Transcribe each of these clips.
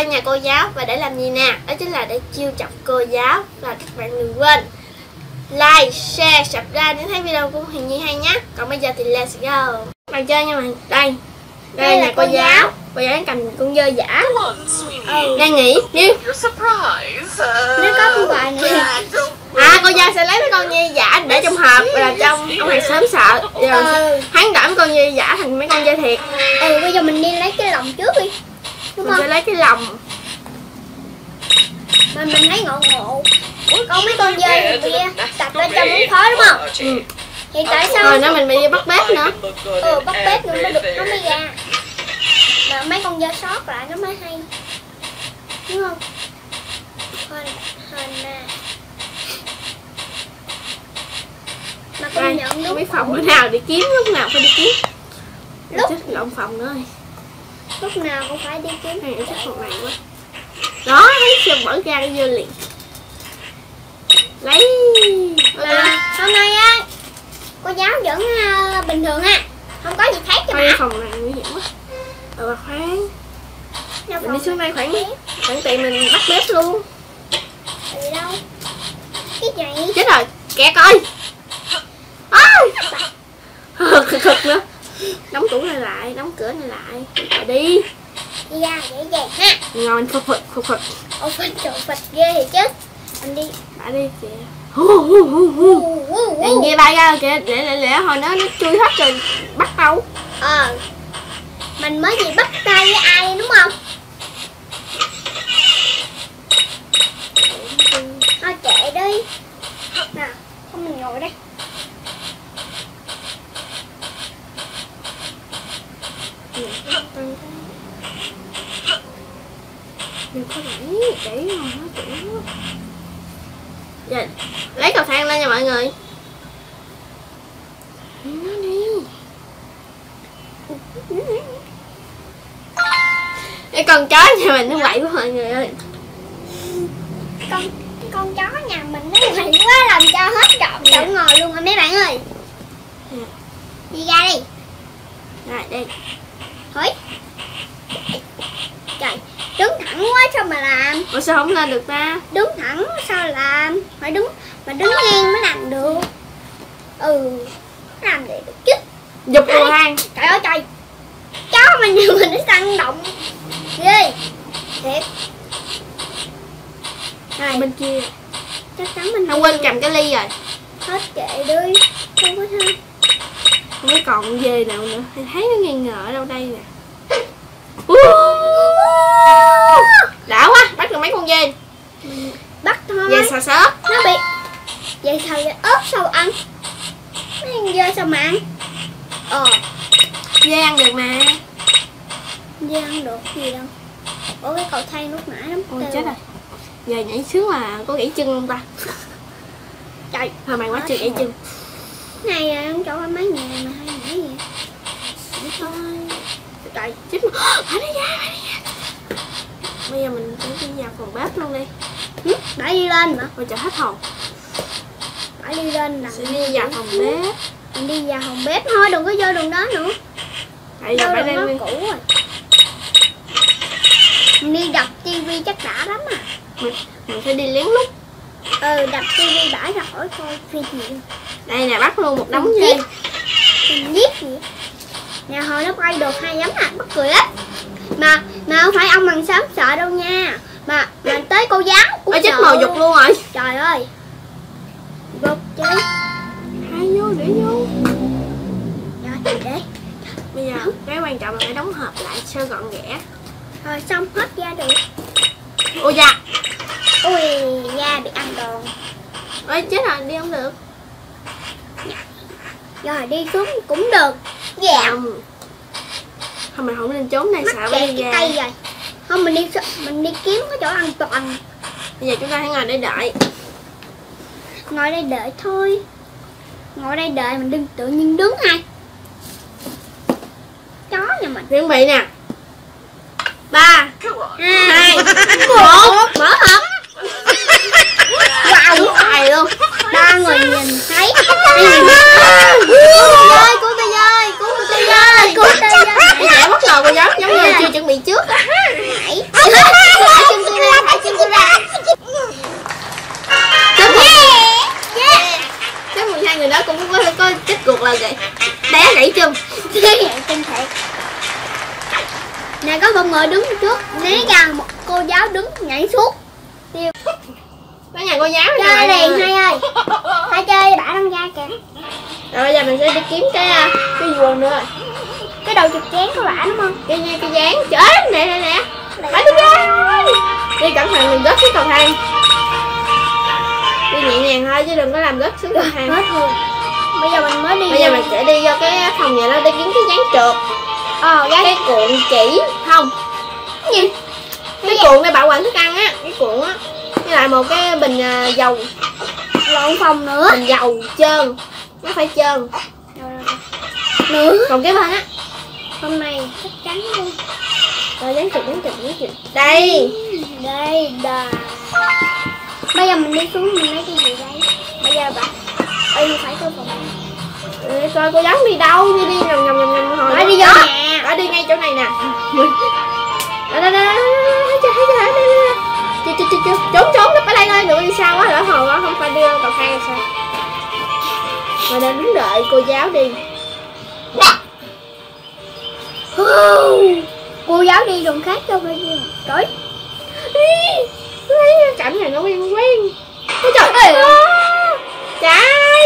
qua nhà cô giáo và để làm gì nè? Đó chính là để chiêu chọc cô giáo. Và các bạn đừng quên like, share, subscribe để thấy video của Huyền Nhi hay nhé. Còn bây giờ thì let's go. Bạn chơi nha bạn. Đây là nhà cô giáo. Cô giáo đang cầm con dơ giả. Đang nghĩ nếu có con bài này. cô giáo sẽ lấy cái con dê giả để trong hộp và làm trong ông hàng xóm sợ rồi hắn đổi con dê giả thành mấy con dê thiệt. Bây giờ mình đi lấy cái lồng trước đi, đúng Mình không? sẽ lấy cái lồng Mà mình thấy ngộ. Có mấy con dê kia tập lên trong ống khói đúng không? Thì tại sao? Rồi nữa mình bị bắt bếp nữa. Bắt bếp nữa nó mới ra. Mà mấy con dê sót lại nó mới hay, đúng không? Mà công nhận đúng. Mấy phòng bữa nào đi kiếm, lúc nào phải đi kiếm. Chết lộn phòng nữa rồi. Lúc nào cũng phải đi kiếm. Hay chắc phòng này quá. Đó, thấy chưa, mở ra cái dưa liền. Lấy. Hôm nay á cô giáo vẫn bình thường ha, không có gì khác cho Thôi bà. phòng này nguy hiểm quá. Bà khoan. Mình đi xuống đây khoảng tiền mình bắt bếp luôn. Gì đâu? Cái gì? Chết rồi, kẹt coi. Cực nữa. Đóng tủ này lại, đóng cửa này lại. Rồi đi. Đi ra vậy ha. Ngon phật. Phật ghê thì chứ. Anh đi. Đã đi kìa. Đèn kia bay ra kìa, để hồi nó chui hết rồi bắt đâu. Mình mới gì bắt tay với ai đúng không? Thôi kệ đi. Nào, không mình ngồi đây. Đừng có để ngồi nói chuyện. Dạ, lấy cầu thang lên nha mọi người. Nó đi. Cái con chó nhà mình nó quậy quá mọi người ơi. Con chó nhà mình nó quậy quá làm cho hết trộn ngồi luôn rồi mấy bạn ơi. Đi ra đi. Rồi đi. Thôi. Trời, đứng thẳng quá sao mà làm? Ủa sao không lên được ta? Đứng thẳng sao làm? Phải đứng mà đứng ngang mới làm được. Làm vậy được chứ. Giục cầu thang. Trời ơi trời. Chó mà nhà mình nó săn động ghê thiệt. Rồi bên kia. Chắc chắn mình không quên cầm cái ly rồi. Hết kệ đi. Không có thôi. Không biết còn dê nào nữa. Thấy nó nghi ngờ ở đâu đây nè. Đã quá, bắt được mấy con dê. Bắt thôi. Dê xà xớt. Nó bị dê xào dê ớt sao ăn? Mấy con dê sao mà ăn? Dê ăn được mà. Dê ăn được gì đâu. Ủa cái cầu thang lúc nãy lắm. Ôi chết rồi. Giờ nhảy xuống là có gãy chân không ta? Trời. Thôi mày quá chưa gãy chân. Này không chỗ mấy nhà mà hay nhảy gì? Thôi. Trời chết mà. Phải đi ra. Bây giờ mình sẽ đi vào phòng bếp luôn đi. Phải đi lên mà. Ôi trời hết hồn. Phải đi lên là sẽ đi vào phòng bếp. Mình đi vào phòng bếp thôi, đừng có vô đường đó nữa. Tại giờ phải nó đi cũ rồi. Mình đi đập tivi chắc đã lắm à. Mình phải đi lén lút. Đập tivi bãi ra khỏi coi phim gì. Đây nè, bắt luôn một đống dê. Mình giết gì? Nè hồi nó quay được hay lắm à, mắc cười lắm. Mà không phải ông hàng xóm sợ đâu nha. Mà tới cô giáo cũng sợ. Chết màu dục luôn rồi. Trời ơi. Gục chứ. Hai vô để vô. Rồi để. Bây giờ cái quan trọng là phải đóng hộp lại cho gọn ghẽ. Rồi xong hết ra được. Ôi da. Ui da bị ăn đòn. Ôi chết rồi, đi không được. Rồi đi xuống cũng được. Không. Không, mình không nên trốn này, sợ bay đi ra. Tay rồi. Không, mình đi kiếm cái chỗ an toàn. Bây giờ chúng ta hãy ngồi đây đợi. Ngồi đây đợi thôi. Ngồi đây đợi mình đừng tự nhiên đứng hay. Chó nhà mình. Chuẩn bị nè. 3 2 1 mở hộp. Wow, tài luôn. 3 người nhìn thấy. Cứu tôi ơi, cứu tôi ơi. Nãy bất ngờ cô giống như chưa chuẩn bị trước. Nãy gãy chân. Gãy chân thiệt. Nè có một người đứng trước, né ra một cô giáo đứng nhảy xuống. Có nhà cô giáo chơi liền Hai ơi. Hai chơi bả đang ra kìa. Rồi bây giờ mình sẽ đi kiếm cái quần nữa. Cái đầu chụp chén của bả đúng không? Cái dáng. Trời nè. Bả đi ra. Đi cẩn thận đừng rớt xuống cầu thang. Đi nhẹ nhàng thôi chứ đừng có làm rớt xuống cầu thang. Hết rồi. Bây giờ mình mới đi. Bây giờ mình sẽ đi vô cái phòng nhà đó để kiếm cái dáng trượt. Cái cuộn chỉ không. Cái gì? Cái cuộn để bảo quản thức ăn á, cái cuộn á. Với lại một cái bình dầu. Lộn phòng nữa. Bình dầu trơn. Nó phải trơn. Nữa. Còn cái bên á. Hôm nay chắc chắn luôn. Rồi dán chụp. Đây. Đây. Bây giờ mình đi xuống mình lấy cái gì đây? Bây giờ bạn phải coi phòng. Coi cô giáo đi đâu, đi ngầm hồi. Phải đi vô nhà. Phải đi ngay chỗ này nè. Đây. Trốn nấp ở đây thôi, đừng đi xa quá lỡ hồi quá không phải đi cầu thang sao. Mà đang đứng đợi cô giáo đi. Cô giáo đi đường khác cho phải đi. Trời. Cảnh này nó quen. Trời ơi. Trái.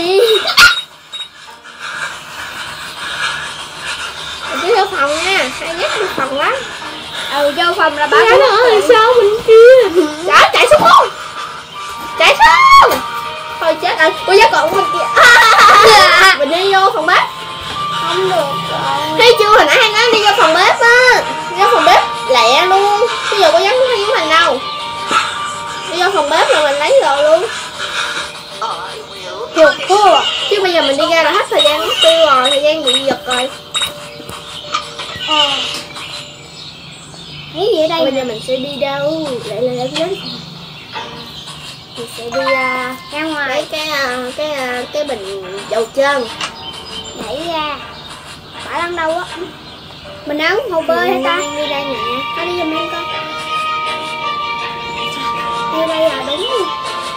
Mình đi vô phòng nha, hay nhắc đi phòng lắm. Vô phòng là bà ơi sao mình kia. Chạy xuống không. Chạy xuống. Thôi chết rồi, cô giáo còn bên kia. Mình đi vô phòng bếp. Không được rồi. Thấy chưa, hồi nãy hay nói đi vô phòng bếp á. Đi vô phòng bếp lẹ luôn. Bây giờ cô giáo không thấy Hiếu Thành đâu. Đi vô phòng bếp là mình lấy rồi luôn. Chứ bây giờ mình đi ra là hết thời gian mất tiêu rồi, thời gian bị giật rồi. Thấy gì ở đây? Bây giờ mình sẽ đi đâu? Lại đến. Mình sẽ đi ra ngoài lấy cái bình dầu trơn. đẩy ra. Bả đang đâu á? Mình áo hồ bơi hả ta? Đi đây nè. Thôi đi giùm em coi. Đi đây là đúng luôn.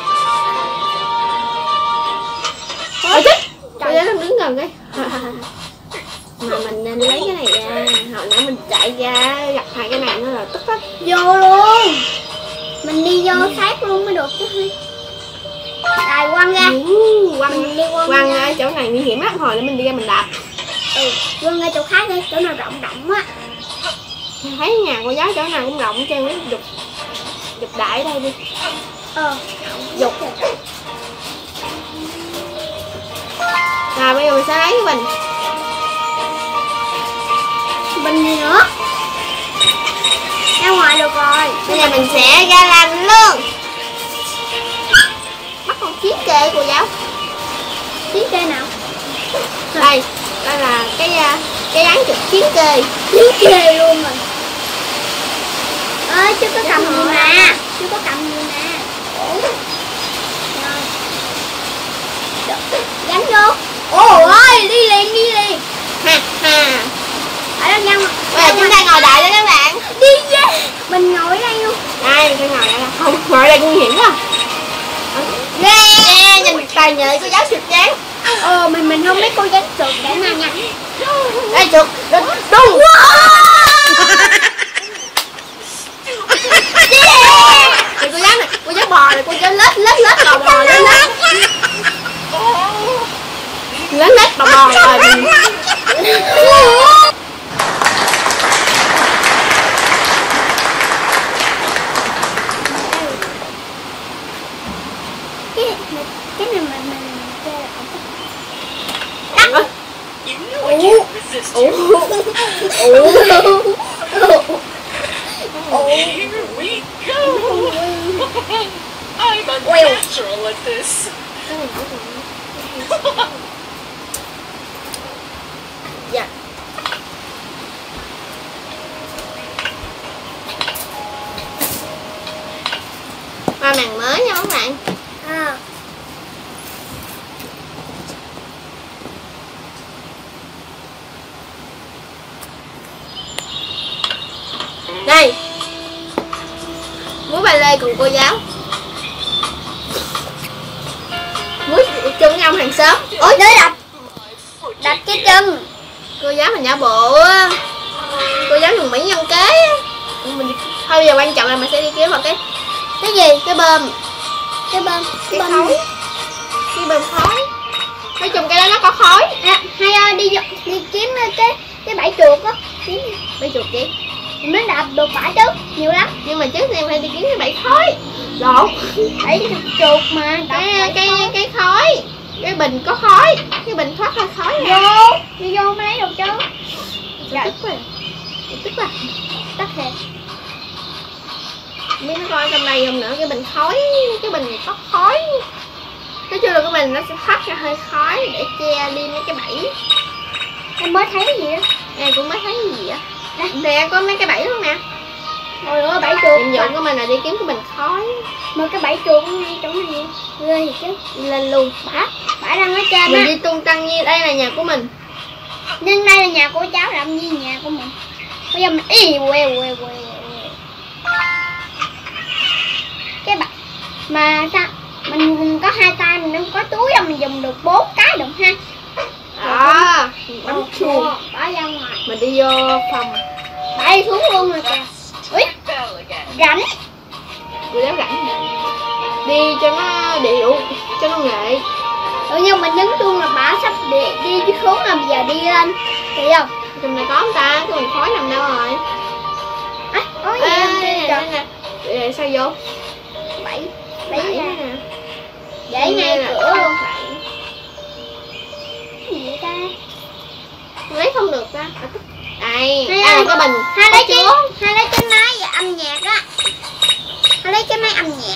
Ôi chết! Cô giáo đang đứng gần cái. Mà mình nên lấy cái này ra. Hồi nãy mình chạy ra gặp hai cái này nó là tức hết. Vô luôn. Mình đi vô sát luôn mới được chứ. Rồi quăng ra. Quăng ra chỗ này nguy hiểm lắm, hồi để mình đi ra mình đạp. Quăng ra chỗ khác đi, chỗ nào rộng á. Thấy nhà cô giáo chỗ nào cũng rộng hết trơn, dục đại ở đây đi. Dục. Rồi bây giờ mình sẽ lấy cái bình. Bình gì nữa? Ra ngoài được rồi. Bây giờ mình sẽ ra làm luôn. Bắt con chiếc kê cô giáo. Chiếc kê nào? Đây là cái dán chụp chiếc kê. Chiếc kê luôn rồi. Ơi chứ có cầm gì nè. Chứ có cầm gì nè. Gắn vô. Ôi đi liền. Ha. Ở đây nha. Bây giờ chúng ta ngồi đợi cho các bạn. Đi ra. Mình ngồi ở đây luôn. Đây mình phải ngồi đây. Không, ngồi đây nguy hiểm quá. Nhìn tài nghệ cô giáo trượt dán. Mình không biết cô giáo trượt để nào nha. Đây trượt đúng. Thì cô giáo bò này, cô giáo lết bò lên lết bò rồi. Cái này mình Here we go. I'm a natural at this. Dạ. Qua màn mới nha các bạn. Đây. Múa ba lê cùng cô giáo. Múa chung với ông hàng xóm. Ôi tới đập. đặt cái chân. Cô giáo mình giả bộ á. Cô giáo dùng mỹ nhân kế á. Mình thôi bây giờ quan trọng là mình sẽ đi kiếm vào cái gì, cái bơm, cái khói, cái bơm khói. Nói chung cái đó nó có khói. Hay ơi đi kiếm cái bẫy chuột á. Bẫy chuột gì? Mình mới đạp được bãi chứ, nhiều lắm. Nhưng mà trước tiên phải đi kiếm cái bẫy khói. Lộn. Bẫy chuột mà. Cái khói, cái bình có khói, cái bình thoát ra khói. Vô mới lấy được chứ. Tức quá. Tức quá. Tắt thiệt. Biết nó coi trong đây không nữa, cái bình khói, cái bình có khói. Nói chung là cái bình nó sẽ thoát ra hơi khói để che đi mấy cái bẫy. Em mới thấy gì á? Em cũng mới thấy gì vậy? Nè có mấy cái bẫy luôn nè. Ôi ơi bẫy chuột. Nhiệm vụ của mình là đi kiếm cái bình khói. Mà cái bẫy chuột ngay chỗ này ghê gì chứ. Lên luôn. Bả đang ở trên mình á. đi tung tăng như đây là nhà của mình. Nhưng đây là nhà của cháu, làm gì nhà của mình. Bây giờ mình quê. Cái bẫy mà sao mình có 2 tay, mình không có túi đâu, mình dùng được 4 cái được ha. Đó, bấm chuột. Bỏ ra ngoài. Mình đi vô phòng. Bả đi xuống luôn rồi kìa. Ui, rảnh. Cô giáo rảnh. Đi cho nó điệu, cho nó nghệ. Tự nhiên mình nhấn chuông là bả sắp đi xuống là bây giờ đi lên. Thấy không? Trong này có không ta? Cái bình khói nằm đâu rồi? Có gì không? Để sao vô? Bẫy Ra ra. nè. Để ngay cửa luôn. Vậy. Cái gì vậy ta? Lấy không được ta. Đây, Hay cái bình. Hai lấy cái máy âm nhạc á. Hai lấy cái máy âm nhạc.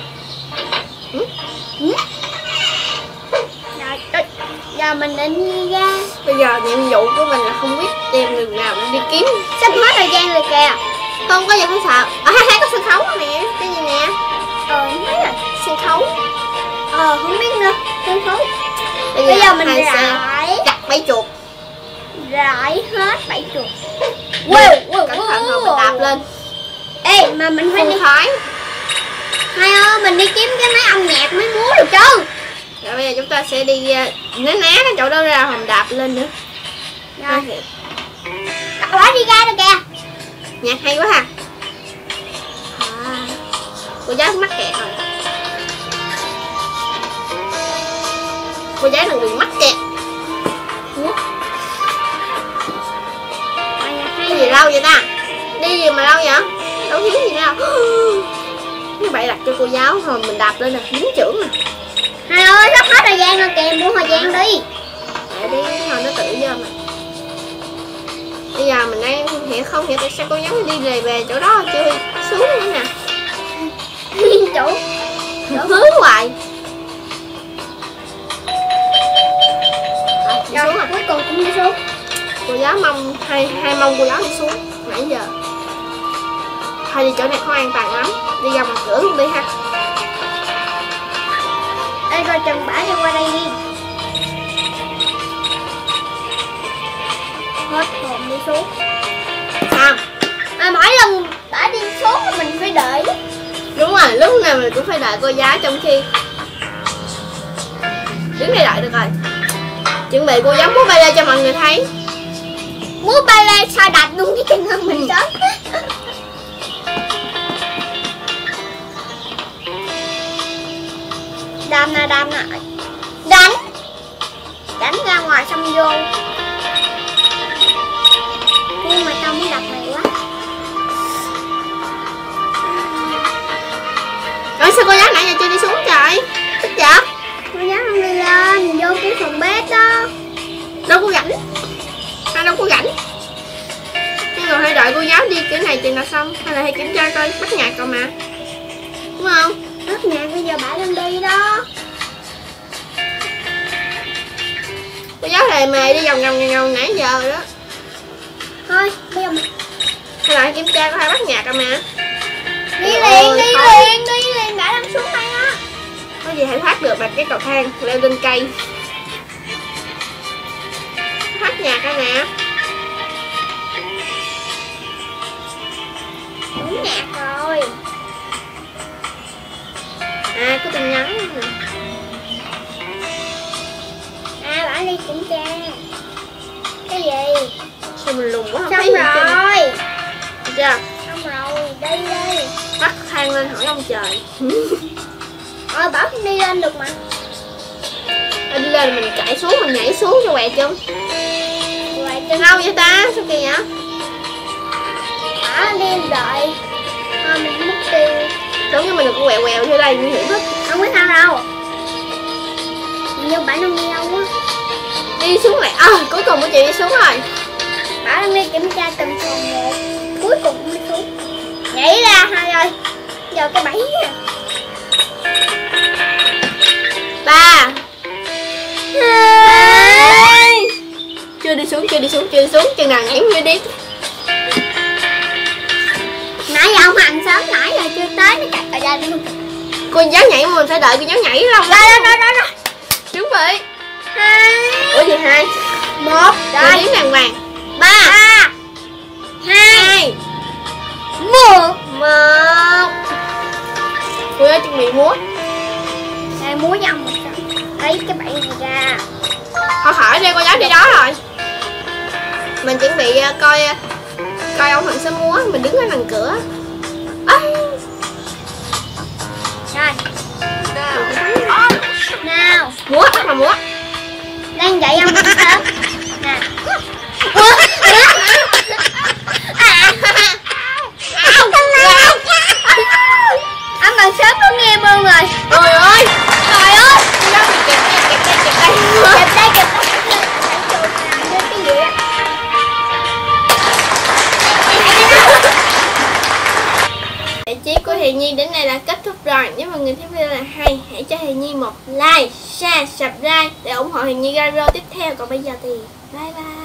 Rồi, giờ mình định đi ra. Bây giờ nhiệm vụ của mình là không biết tìm đường nào để đi kiếm. Sắp hết thời gian rồi kìa. Không có gì phải sợ. Hay có sân khấu nè. Cái gì nè? Thấy rồi. Sân khấu. Không biết nữa. Sân khấu. Bây giờ mình sẽ rải chặt bẫy chuột. Rải hết bẫy chuột. Cẩn thận rồi mình đạp lên. Ê mà mình phải đi. Khói. Hai ơi mình đi kiếm cái máy âm nhạc mới múa được chứ. Rồi bây giờ chúng ta sẽ đi né cái chỗ đó ra, mình đạp lên nữa. Rồi. Bỏ đi ra rồi kìa. Nhạc hay quá ha. Cô giáo mắc kẹt rồi. Cô giáo đừng bị mắc kẹt. Cái gì lâu vậy ta? Đi gì mà lâu vậy? Đâu thiếu gì đâu. Như vậy đặt cho cô giáo rồi mình đạp lên nè, dính chưởng nè. Hai ơi sắp hết thời gian rồi kìa, mua thời gian đi. Để đi thôi nó tự do mà. Bây giờ mình đang không hiểu tại sao cô giáo đi về chỗ đó chưa xuống nữa nè. Chỗ Hướng hoài. rồi cuối cùng cũng đi xuống. Cô giáo mong hai mong cô giáo đi xuống nãy giờ. Thôi đi chỗ này không an toàn lắm. Đi ra ngoài cửa luôn đi ha. Ê coi chừng bả đi qua đây đi. Hết hồn đi xuống. Sao? Mỗi lần bả đi xuống mình phải đợi. Đúng rồi, lúc nào mình cũng phải đợi cô giáo, trong khi đứng đây đợi được rồi. Chuẩn bị cô giáo múa ballet cho mọi người thấy. Múa ballet sao đạp luôn cái chân hơn mình sớm. Đạp nè. Đánh ra ngoài xong vô. Nhưng mà tao muốn đạp này quá. Rồi sao cô giáo nãy giờ chưa đi xuống trời? Tức chả? Cô giáo không đi lên, vô cái phòng bếp đó. Đâu có rảnh. Đâu có rảnh. Nhưng mà phải đợi cô giáo đi kiểu này chừng nào xong. Hay là hãy kiểm tra coi bắt nhạc còn mà. Đúng không? Bắt nhạc bây giờ bả lên đi đó. Cô giáo này mề đi vòng nãy giờ đó. Thôi bây giờ mình Hay là kiểm tra coi ai bắt nhạc rồi mà. đi liền bả đang xuống đây á. Có gì hãy thoát được bằng cái cầu thang leo lên cây. Thoát nhạc ra nè. Đúng nhạc rồi. Có tin nhắn nè. Bả đi kiểm tra. gì? Sao mình lùn quá không Xong thấy gì chưa? rồi. Được chưa? Xong rồi, đi. Bắt thang lên hỏi ông trời. Bảo không đi lên được mà. Đi lên mình chạy xuống, mình nhảy xuống cho quẹt chung. Rồi chân Đâu vậy ta? Sao kỳ vậy? Bảo đi đợi. Thôi mình mất tiêu. Đúng như mình đừng có quẹo quẹo vô đây nguy hiểm hết. Không có sao đâu. Nhưng bạn không đi đâu á. Đi xuống lại. Cuối cùng của chị đi xuống rồi. Bảo đang đi kiểm tra từng phần một. Cuối cùng cũng đi xuống. Nhảy ra hai ơi. Giờ cái bẫy à. 3 2 chưa đi xuống chừng nào nhảy chưa đi. Nãy giờ ông Hằng sớm nãy giờ chưa tới nó chạy ra đi luôn. Cô giáo nhảy mà mình phải đợi cô giáo nhảy lâu Rồi. chuẩn bị 2 ủa gì 2 1 rồi rồi. tiếng đàng hoàng 3 2 1. cô giáo chuẩn bị múa Đây múa với ông một cái. Lấy cái bẫy này ra. thôi khỏi đi cô giáo đi đó rồi. Mình chuẩn bị coi ông Hằng sớm múa, mình đứng ở đằng cửa. Rồi. Nào. Múa bắt đầu múa. Đang dạy ông Hằng sớm. Nè. Ông Hằng sớm có nghe bơm rồi. Trời ơi cô giáo bị kẹp đây. Giải trí của Hiền Nhi đến đây là kết thúc rồi. Nếu mọi người thấy video này hay, hãy cho Hiền Nhi một like, share, subscribe để ủng hộ Hiền Nhi ra video tiếp theo. Còn bây giờ thì bye bye.